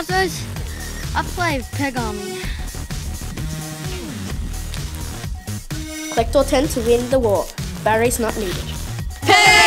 Wowzers, I play Peg on Me. Collect all 10 to win the war. Batteries not needed. Peg!